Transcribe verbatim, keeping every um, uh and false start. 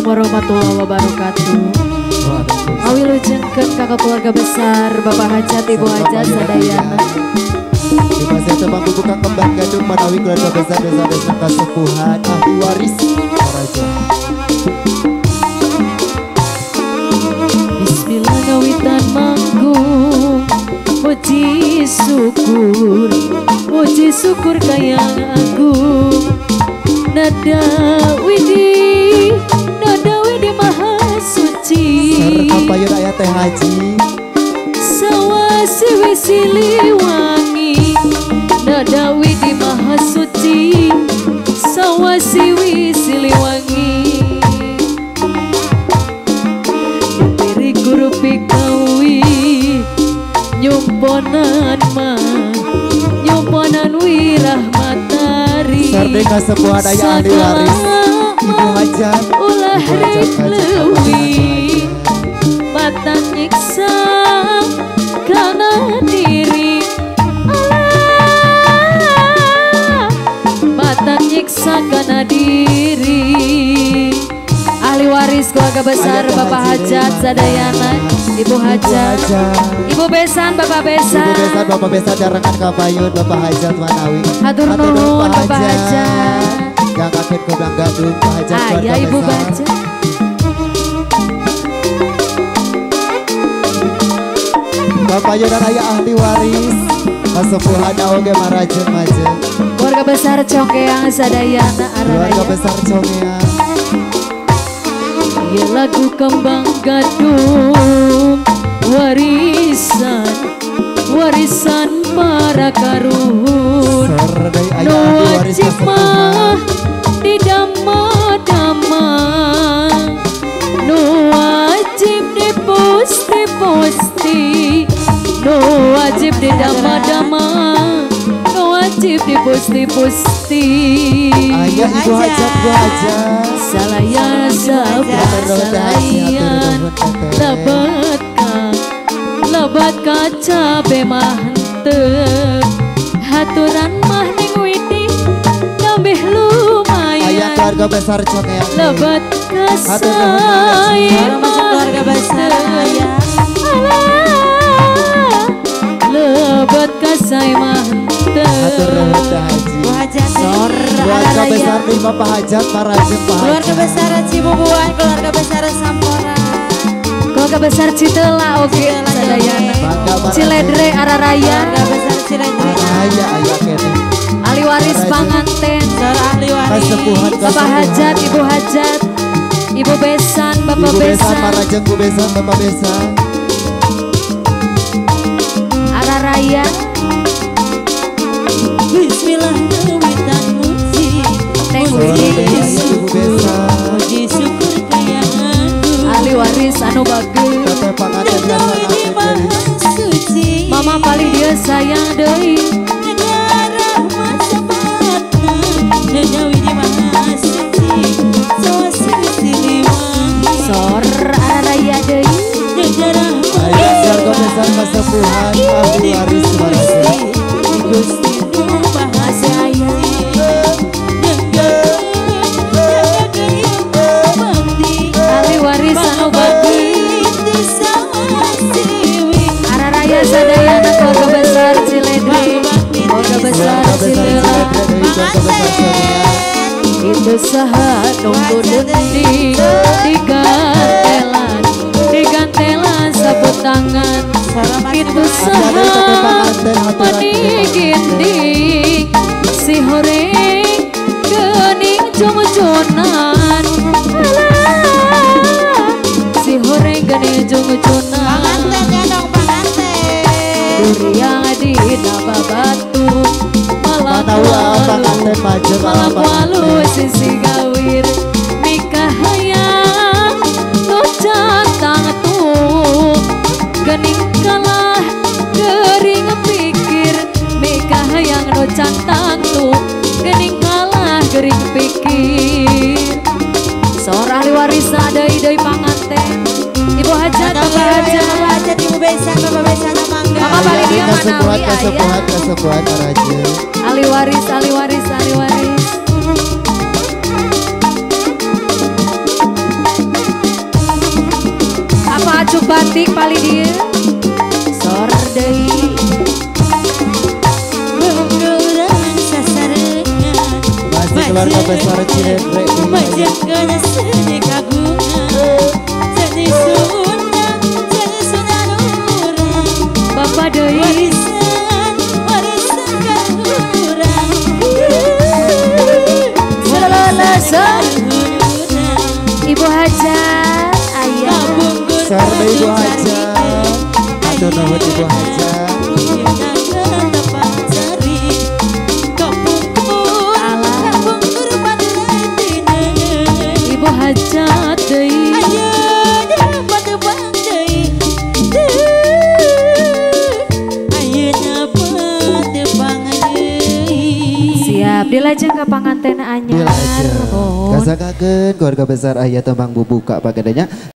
Assalamualaikum warahmatullahi wabarakatuh. Awi lujengkeun kakak keluarga besar Bapak Hajat Ibu Hajat sadayana. Di masa tebang buka kembang gadung manawi keluarga besar desa-desa kasepuhan ahli waris Raja. Bismillah ngawitan manggung, puji syukur, puji syukur kayang agung. Nada widi, nada widi maha suci. Serta payun ayat teh haji. Sawasi wisili wangi, nada widi maha suci. Sawasi wisili wangi. Diri guru pikawi, nyumponan mah, nyumponan wirahmatari. Sardeka sebuah daya ahli waris Ibu Hajat. Ulah rek leuwih batan nyiksa kana diri. Alah batan nyiksa kana diri. Ahli waris keluarga besar Bapak Hajat sadayana, Ibu Hajat, Ibu Besan, Bapak Besan, Ibu Besan, Bapak Besan darangan kapayun Bapak Hajat manawi. Hatur nuhun Bapak Hajat. Gang kakek kebang gadung Pak Hajat keluarga Ayah Ibu besar. Baca. Bapak Yuna Raya ahli waris kasepuhan oge marajen majen. Keluarga besar Congkeang sadayana Keluarga araraya. besar Congeang. Ieu lagu kembang gadung, warisan, warisan para karuhun. Sordai ayah Nu ahli waris wajib mah kasepuhan. didama-dama, nu wajib dipusti-pusti, nu wajib didama-dama, nu wajib dipusti-pusti. Ayah Ibu Hajat, Bu Hajat. Salayan sabar salayan, lebat ka, lebat kaca bemah henteu. Haturan mah ning widi nambih Ayah lumayan. keluarga besar Congeang. Lebat Hatur nuhun, kasae masuk keluarga besar ayah. lebat kasae mah Hatur nuhun henteu. Dah Haji. Bu Hajat Sor Keluarga besar di Bapak Hajat marajen Pak keluarga Hajat. besar Cibubuan, keluarga besar Sampora, Keluarga besar Citela oge sadayana. Bangga marajen. Ciledre Araraya. keluarga besar Ciledre, Ayah ayah kene. Ahli waris panganten Sor ahli waris, Kasepuhan Bapak kasepuhan. Hajat, Ibu Hajat, Ibu Besan, Bapak Ibu Besan Besan, marajen Bu Besan Bapak Besan. Araraya. Bismillah ngawitan muji, Neng Sordai Widi, ayah Ibu Besan. puji syukur kayangan. ahli waris anu bagus. Teteh panganten Nada biasa widi nanti maha jadi. suci, Mama paling dia sayang deui. nada rahmat sepatna. Nada widi maha suci, sawasi siliwangi. Sor Araraya deui. Nada rahmat Ayah keluarga besar kasepuhan ahli waris marajen. Gusti Nu Maha Sayang. Ahli waris anu bagus. Araraya sadayana keluarga besar Ciledre, keluarga besar Keluarga besar Cilela. Ciledre dari keluarga besar Congeang. Itu saha nunggu detik di gantelan, di gantelan sabut tangan. Itu saha menigindik si horeng gening jung-junan. Alah, si horeng gening jung-junan. Duriang di naba batu malam Manawa panganten walu, majen malam walu panganten. sisi gawir nikah hayang nu cantang tuh gening kalah gering pikir nikah hayang nu cantang tuh gening kalah gering pikir. Seorang ahli waris deui deui panganten Ibu Hajat, Bapak Hajat. Bapak Hajat, Ibu Besan, Bapak Besan Mangga. Mama balik dia mana Kasepuhan wi kasepuhan ayah. kasepuhan marajen. Ahli waris, ahli waris, ahli waris. batik pali dia sor deui Bungkuran sasarengan Masih keluarga besar Cirendre Majakana seni kagungan Seni Sunda Seni Sunda Nurang Bapak deui Warisan Warisan kaluhurang Salalasan Ibu Hajat ayah Sarda Ibu Hajat Atur nuhun Ibu Hajat Ibu Hajat deui siap dilajeng ka panganten anyar Dilajeng mohon Kasangkakeun keluarga besar Ayah Tembang Bubuka pagadanya